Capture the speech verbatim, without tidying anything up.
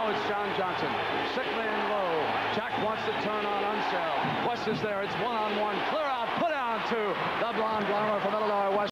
Now it's John Johnson. Sick man low. Jack wants to turn on Unseld. West is there. It's one-on-one. Clear out. Put down to the blonde blonde from Illinois. West.